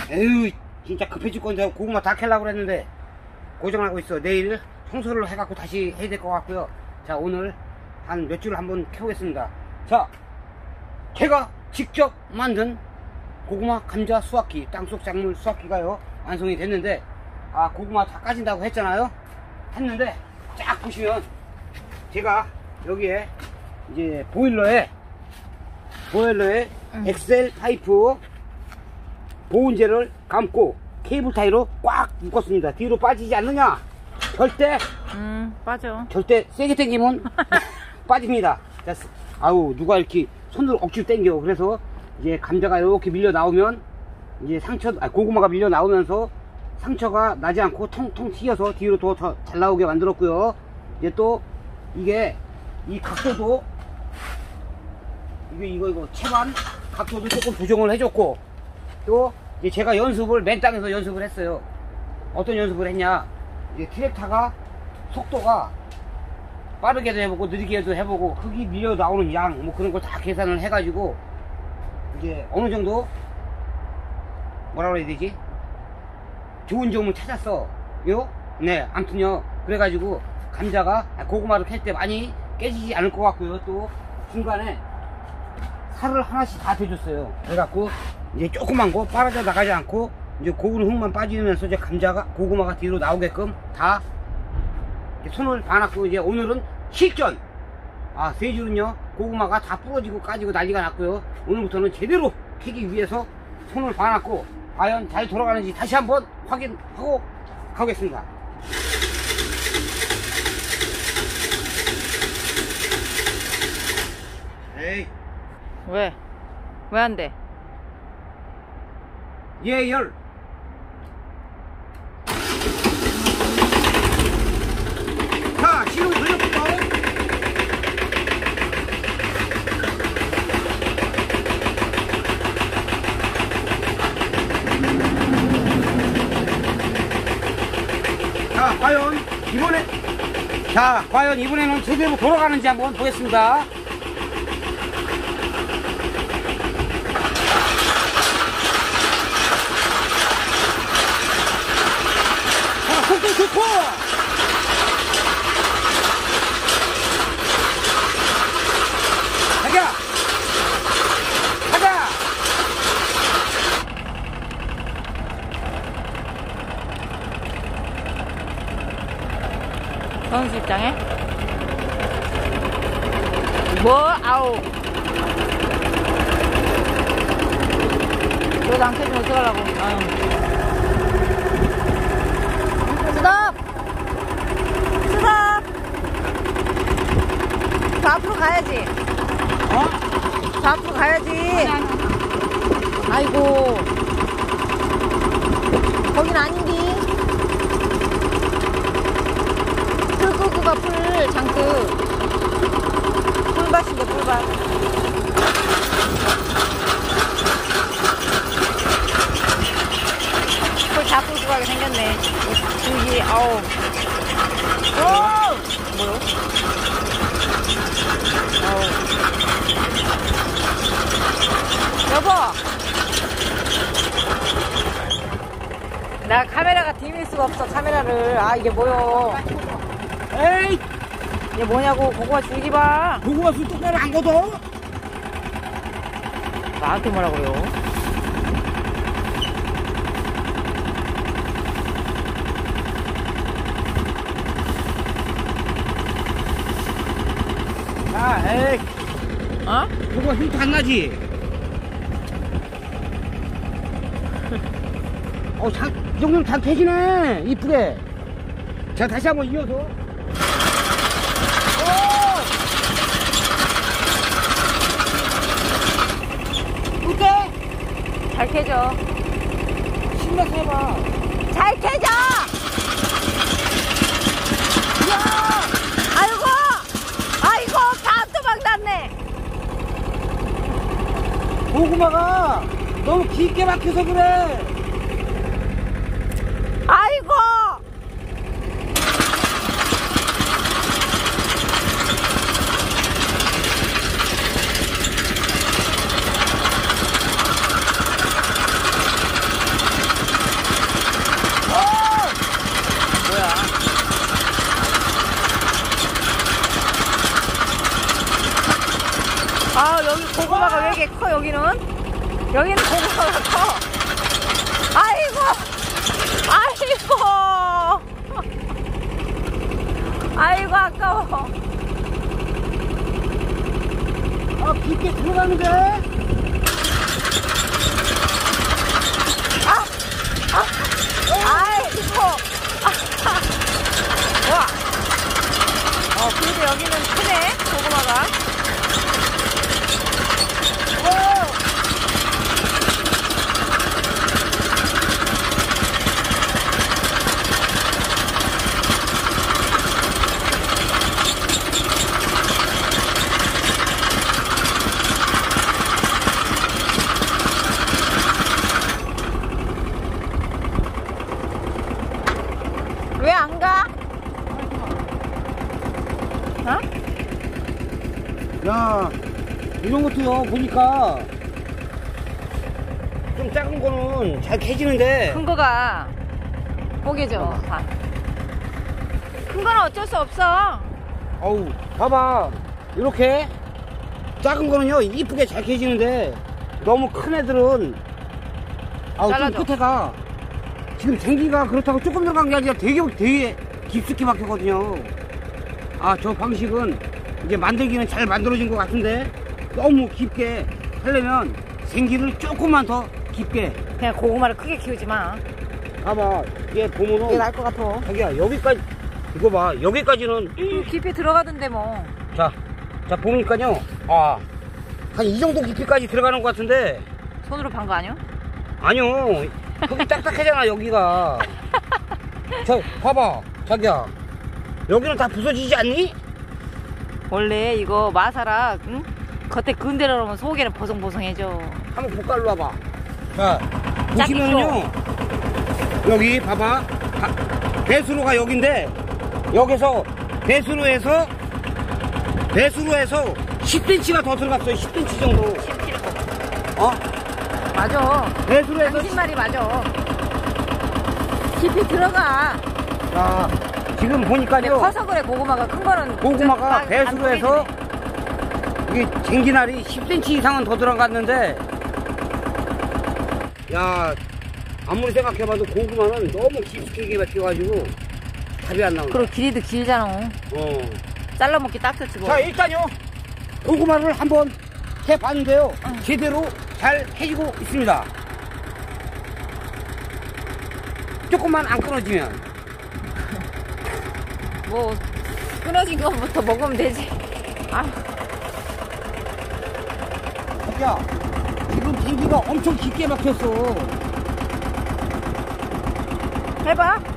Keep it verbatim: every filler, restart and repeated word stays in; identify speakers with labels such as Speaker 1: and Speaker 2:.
Speaker 1: 에휴, 진짜 급해 죽건데 고구마 다 캘라고 그랬는데 고정하고 있어. 내일 청소를 해갖고 다시 해야 될 것 같고요. 자, 오늘 한 몇 줄 한번 캐보겠습니다. 자, 제가 직접 만든 고구마 감자 수확기, 땅속 작물 수확기가요 완성이 됐는데, 아, 고구마 다 까진다고 했잖아요. 했는데 쫙 보시면 제가 여기에 이제 보일러에 보일러에 응. 엑셀 파이프 보온재를 감고 케이블 타이로 꽉 묶었습니다. 뒤로 빠지지 않느냐? 절대
Speaker 2: 음 빠져. 절대
Speaker 1: 세게 당기면 빠집니다. 자, 아우, 누가 이렇게 손으로 억지로 당겨. 그래서 이제 감자가 이렇게 밀려 나오면 이제 상처, 아, 고구마가 밀려 나오면서 상처가 나지 않고 통통 튀어서 뒤로 더 잘 나오게 만들었고요. 이제 또 이게 이 각도도 이게 이거 이거 채반 각도도 조금 조정을 해줬고, 또 이제 제가 연습을 맨 땅에서 연습을 했어요. 어떤 연습을 했냐? 이제 트랙터가 속도가 빠르게도 해보고 느리게도 해보고 흙이 밀려 나오는 양 뭐 그런 걸 다 계산을 해가지고 이제 어느 정도 뭐라 그래야 되지? 좋은 점을 찾았어. 요? 네, 아무튼요. 그래가지고 감자가 고구마를 캘 때 많이 깨지지 않을 것 같고요. 또 중간에 살을 하나씩 다 대줬어요. 그래갖고 이제 조그만 거 빨아져 나가지 않고 이제 고구마 흙만 빠지면서 이제 감자가 고구마가 뒤로 나오게끔 다 손을 봐놨고, 이제 오늘은 실전. 아, 세 줄은요 고구마가 다 부러지고 까지고 난리가 났고요. 오늘부터는 제대로 캐기 위해서 손을 봐놨고, 과연 잘 돌아가는지 다시 한번 확인하고 가겠습니다. 에이,
Speaker 2: 왜? 왜 안 돼?
Speaker 1: 예열. 자, 시동 돌려볼까? 자, 과연 이번에 자, 과연 이번에는 제대로 돌아가는지 한번 보겠습니다. 속도 좋고, 가자 가자.
Speaker 2: 선수 입장에 뭐? 아우, 너도 안 캐주면 어떡하려고. 아유. 스톱! 스톱! 저 앞으로 가야지.
Speaker 1: 어?
Speaker 2: 저 앞으로 가야지. 아이고, 거긴 아닌디. 풀 끄고 가. 풀 장급 풀밭인데 풀밭. 풀 다 끄고 가게 생겼네. 줄기. 아우. 오! 뭐요? 아우. 여보, 나 카메라가 디밀 수가 없어. 카메라를. 아, 이게 뭐요?
Speaker 1: 에이,
Speaker 2: 이게 뭐냐고. 고구마 줄기 봐.
Speaker 1: 고구마 술 똑바로 안 걷어?
Speaker 2: 나한테 뭐라고요?
Speaker 1: 아, 에이,
Speaker 2: 어?
Speaker 1: 고구마 흉터 안 나지? 어, 잘, 이 정도면 잘 캐지네. 이쁘게. 자, 다시 한번 이어서. 오! 어때?
Speaker 2: 잘 캐져.
Speaker 1: 신나서 해봐.
Speaker 2: 잘 캐져!
Speaker 1: 이야!
Speaker 2: 아이고! 아이고! 다 또막 났네!
Speaker 1: 고구마가 너무 깊게 막혀서 그래.
Speaker 2: 아이고! 고구마가 왜 이렇게 커, 여기는? 여기는 고구마가 커. 아이고! 아이고! 아이고, 아까워.
Speaker 1: 아, 깊게 들어가는데?
Speaker 2: 아! 아! 아이고! 와! 어, 그래도 여기는 크네, 고구마가. 왜 안 가? 어?
Speaker 1: 야, 이런 것도요, 보니까 좀 작은 거는 잘 캐지는데.
Speaker 2: 큰 거가 뽀개져. 다. 큰 거는 어쩔 수 없어.
Speaker 1: 어우, 봐봐. 이렇게 작은 거는요, 이쁘게 잘 캐지는데 너무 큰 애들은 아우, 좀
Speaker 2: 잘라줘.
Speaker 1: 끝에가 지금 쟁기가 그렇다고 조금 들어간 게 아니라 되게 되게 깊숙이 막혔거든요. 아, 저 방식은 이제 만들기는 잘 만들어진 것 같은데 너무 깊게 하려면 생기를 조금만 더 깊게.
Speaker 2: 그냥 고구마를 크게 키우지 마.
Speaker 1: 봐봐, 얘 보면은
Speaker 2: 이게 나을 것 같아.
Speaker 1: 자기야, 여기까지 이거 봐, 여기까지는
Speaker 2: 그 깊이 들어가던데 뭐.
Speaker 1: 자, 자 보니까요, 아, 한 이 정도 깊이까지 들어가는 것 같은데.
Speaker 2: 손으로 판 거 아니야?
Speaker 1: 아니요, 거기 딱딱하잖아 여기가. 자, 봐봐, 자기야, 여기는 다 부서지지 않니?
Speaker 2: 원래 이거 마사라, 응? 겉에 근대로 놓으면 속에는 보송보송해져.
Speaker 1: 한번 볼까로 와봐. 자,
Speaker 2: 짝이
Speaker 1: 보시면은요, 여기 봐봐, 가- 배수로가 여긴데 여기서 배수로에서 배수로에서 십 센티미터가 더 들어갔어요. 십 센티미터 정도. 어?
Speaker 2: 맞아.
Speaker 1: 배수로에서
Speaker 2: 당신 말이 맞아. 깊이 들어가.
Speaker 1: 자, 지금
Speaker 2: 근데
Speaker 1: 보니까요,
Speaker 2: 커서 그래, 고구마가. 큰 거는.
Speaker 1: 고구마가
Speaker 2: 안-
Speaker 1: 배수로에서
Speaker 2: 안 보이네.
Speaker 1: 이게 쟁기날이 십 센티미터 이상은 더 들어갔는데, 야, 아무리 생각해봐도 고구마는 너무 깊숙이 막혀가지고 답이 안 나온다.
Speaker 2: 그리고 길이도 길잖아.
Speaker 1: 어.
Speaker 2: 잘라먹기 딱 좋지 뭐.
Speaker 1: 자, 일단요, 고구마를 한번 해봤는데요, 제대로 잘 해지고 있습니다. 조금만 안 끊어지면.
Speaker 2: 뭐 끊어진 거부터 먹으면 되지. 아,
Speaker 1: 야, 지금 쟁기가 엄청 깊게 막혔어.
Speaker 2: 해봐.